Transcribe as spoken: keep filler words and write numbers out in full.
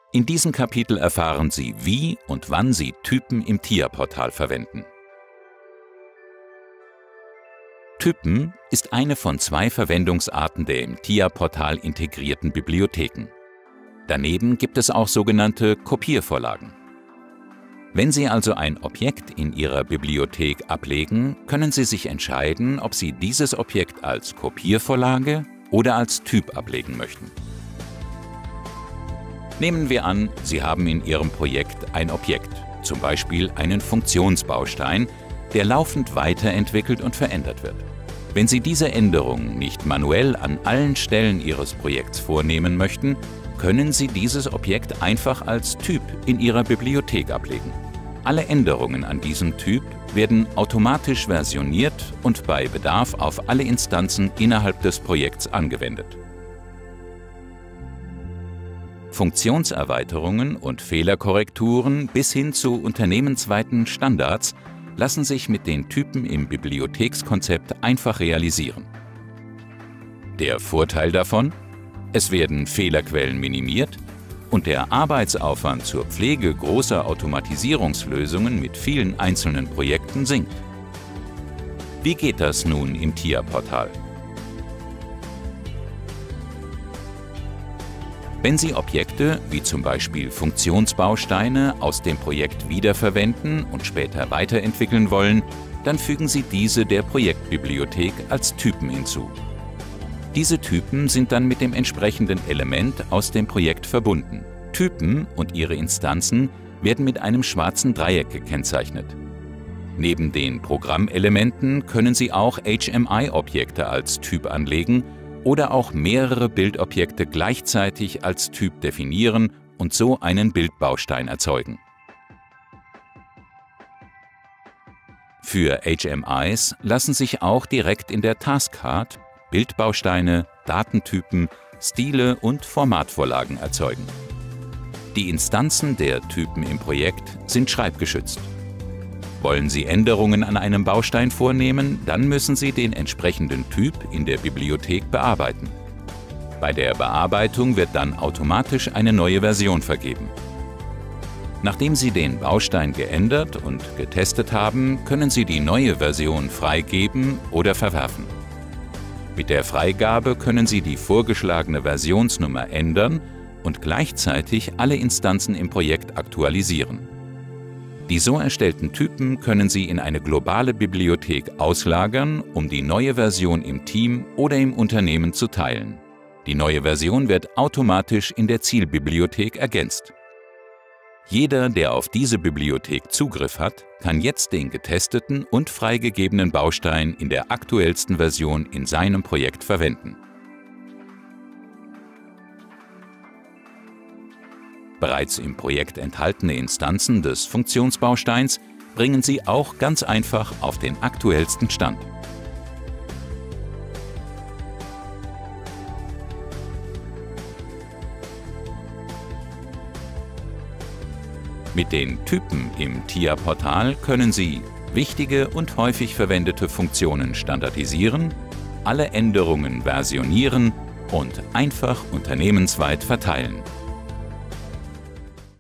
In diesem Kapitel erfahren Sie, wie und wann Sie Typen im T I A-Portal verwenden. Typen ist eine von zwei Verwendungsarten der im T I A-Portal integrierten Bibliotheken. Daneben gibt es auch sogenannte Kopiervorlagen. Wenn Sie also ein Objekt in Ihrer Bibliothek ablegen, können Sie sich entscheiden, ob Sie dieses Objekt als Kopiervorlage oder als Typ ablegen möchten. Nehmen wir an, Sie haben in Ihrem Projekt ein Objekt, zum Beispiel einen Funktionsbaustein, der laufend weiterentwickelt und verändert wird. Wenn Sie diese Änderungen nicht manuell an allen Stellen Ihres Projekts vornehmen möchten, können Sie dieses Objekt einfach als Typ in Ihrer Bibliothek ablegen. Alle Änderungen an diesem Typ werden automatisch versioniert und bei Bedarf auf alle Instanzen innerhalb des Projekts angewendet. Funktionserweiterungen und Fehlerkorrekturen bis hin zu unternehmensweiten Standards lassen sich mit den Typen im Bibliothekskonzept einfach realisieren. Der Vorteil davon: Es werden Fehlerquellen minimiert und der Arbeitsaufwand zur Pflege großer Automatisierungslösungen mit vielen einzelnen Projekten sinkt. Wie geht das nun im T I A-Portal? Wenn Sie Objekte, wie zum Beispiel Funktionsbausteine, aus dem Projekt wiederverwenden und später weiterentwickeln wollen, dann fügen Sie diese der Projektbibliothek als Typen hinzu. Diese Typen sind dann mit dem entsprechenden Element aus dem Projekt verbunden. Typen und ihre Instanzen werden mit einem schwarzen Dreieck gekennzeichnet. Neben den Programmelementen können Sie auch H M I-Objekte als Typ anlegen oder auch mehrere Bildobjekte gleichzeitig als Typ definieren und so einen Bildbaustein erzeugen. Für H M Is lassen sich auch direkt in der Taskcard Bildbausteine, Datentypen, Stile und Formatvorlagen erzeugen. Die Instanzen der Typen im Projekt sind schreibgeschützt. Wollen Sie Änderungen an einem Baustein vornehmen, dann müssen Sie den entsprechenden Typ in der Bibliothek bearbeiten. Bei der Bearbeitung wird dann automatisch eine neue Version vergeben. Nachdem Sie den Baustein geändert und getestet haben, können Sie die neue Version freigeben oder verwerfen. Mit der Freigabe können Sie die vorgeschlagene Versionsnummer ändern und gleichzeitig alle Instanzen im Projekt aktualisieren. Die so erstellten Typen können Sie in eine globale Bibliothek auslagern, um die neue Version im Team oder im Unternehmen zu teilen. Die neue Version wird automatisch in der Zielbibliothek ergänzt. Jeder, der auf diese Bibliothek Zugriff hat, kann jetzt den getesteten und freigegebenen Baustein in der aktuellsten Version in seinem Projekt verwenden. Bereits im Projekt enthaltene Instanzen des Funktionsbausteins bringen Sie auch ganz einfach auf den aktuellsten Stand. Mit den Typen im T I A-Portal können Sie wichtige und häufig verwendete Funktionen standardisieren, alle Änderungen versionieren und einfach unternehmensweit verteilen.